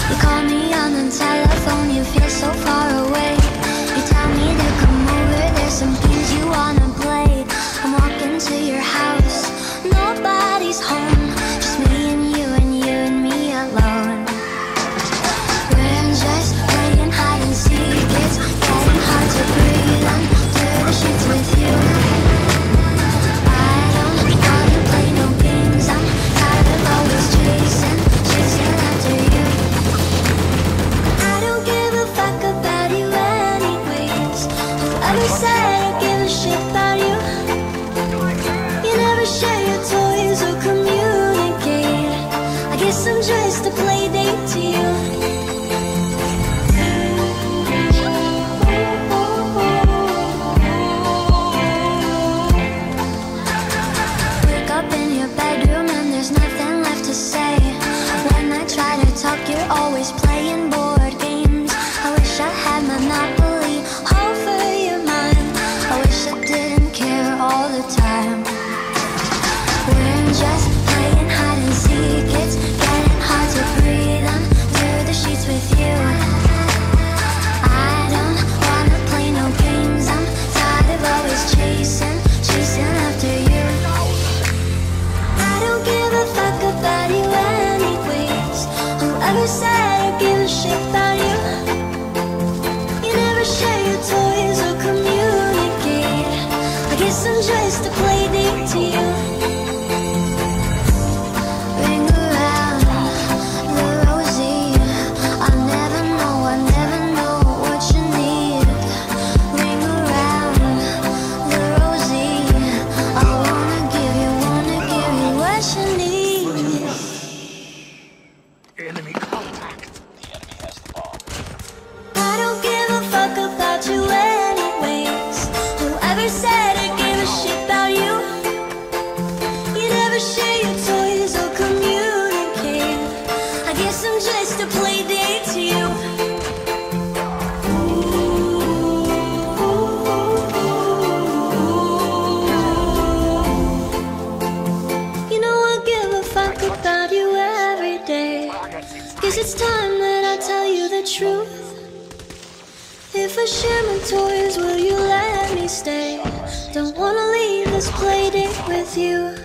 You call me on the telephone, you feel so far away. You tell me to come over, there's some games you wanna play. I'm walking to your house, nobody's home, just me and you and you and me alone. We're just playing hide and seek, it's getting hard to breathe under the sheets with you. I don't wanna play no games, I'm tired of always chasing after you. I don't give a fuck about you anyways. Whoever said I give a shit about you? You never share your toys or communicate. I guess I'm just a play date to you. Wake up in your bedroom and there's nothing left to say. When I try to talk, you're always playing board games. I wish I had Monopoly over your mind. I wish I didn't care all the time. We're just playing hide and seek, it's getting hard to breathe under the sheets with you. I don't wanna play no games, I'm tired of always chasing after you. I don't give a fuck about you anyways. Whoever said I give a shit about you? You never share your toys or communicate. I guess I'm just a play date to you. Ring around the rosy, I never know what you need. Ring around the rosy, I wanna give you what you need. Enemy contact. I don't give a fuck about you anyways. Whoever said I give a shit about you? You never share your toys or communicate. I guess I'm just a play date to you. You know I give a fuck about you every day. Guess it's time that I tell you the truth. If I share my toys, will you let me stay? Don't wanna leave this play date with you.